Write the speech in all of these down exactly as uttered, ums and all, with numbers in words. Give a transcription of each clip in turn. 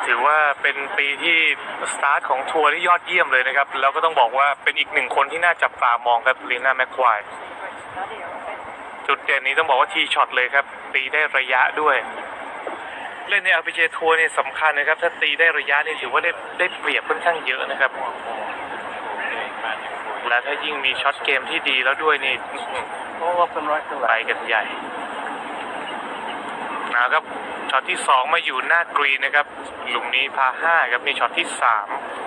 ถือว่าเป็นปีที่สตาร์ทของทัวร์ที่ยอดเยี่ยมเลยนะครับแล้วก็ต้องบอกว่าเป็นอีกหนึ่งคนที่น่าจับตามองครับลีน่าแมคควายจุดเด่นนี้ต้องบอกว่าทีช็อตเลยครับตีได้ระยะด้วยเล่นใน แอล พี จี ทัวร์เนี่ยสำคัญนะครับถ้าตีได้ระยะนี่ถือว่าได้ได้เปรียบค่อนข้างเยอะนะครับและถ้ายิ่งมีช็อตเกมที่ดีแล้วด้วยนี่ไปกันใหญ่นะครับช็อตที่สองมาอยู่หน้ากรีนนะครับหลุมนี้พาห้าครับนี่ช็อตที่สาม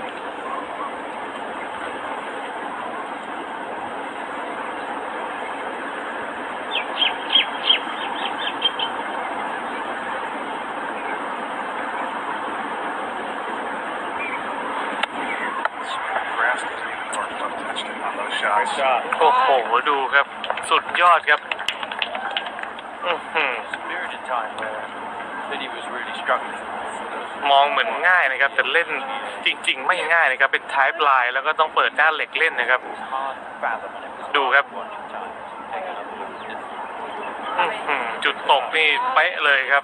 โอ้โหดูครับสุดยอดครับมองเหมือนง่ายนะครับแต่เล่นจริงๆไม่ง่ายนะครับเป็นไทป์ไลน์แล้วก็ต้องเปิดด้านเหล็กเล่นนะครับดูครับจุดตกนี่เป๊ะเลยครับ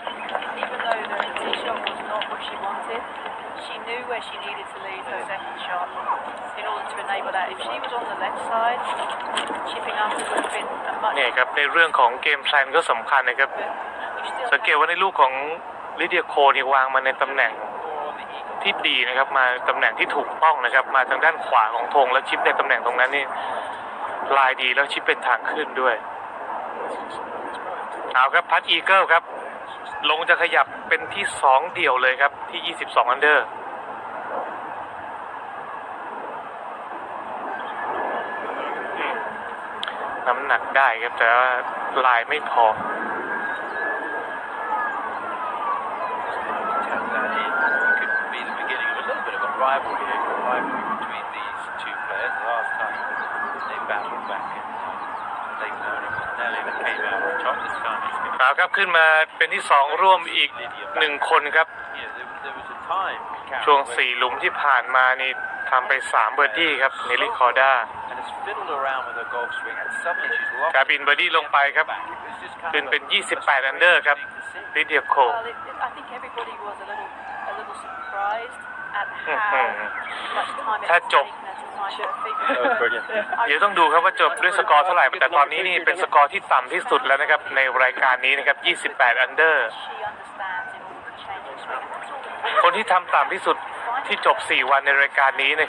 She knew where she needed to leave her second shot in order to enable that. If she was on the left side, chipping after would have been a much. เนี่ยครับในเรื่องของเกมแพลนก็สำคัญนะครับสังเกตว่าในลูกของลิเดียโคนี่วางมาในตำแหน่งที่ดีนะครับมาตำแหน่งที่ถูกต้องนะครับมาทางด้านขวาของธงแล้วชิปในตำแหน่งตรงนั้นนี่ลายดีแล้วชิปเป็นทางขึ้นด้วยเอาครับพัดอีเกิลครับลงจะขยับเป็นที่สองเดี่ยวเลยครับที่ยี่สิบสองอันเดอร์น้ำหนักได้ครับแต่ว่าลายไม่พอเอาครับขึ้นมาเป็นที่สองร่วมอีกหนึ่งคนครับช่วงสี่หลุมที่ผ่านมานี่ทำไปสามเบอร์ดี้ครับเนลลี่คอร์ด้ากาบินเบอร์ดี้ลงไปครับขึ้นเป็นยี่สิบแปดอันเดอร์ครับลิเดียโคถ้าจบเดี๋ยวต้องดูครับว่าจบด้วยสกอร์เท่าไหร่แต่ตอนนี้นี่เป็นสกอร์ที่ต่ำที่สุดแล้วนะครับในรายการนี้นะครับยี่สิบแปดอันเดอร์คนที่ทำต่ำที่สุดที่จบสี่วันในรายการนี้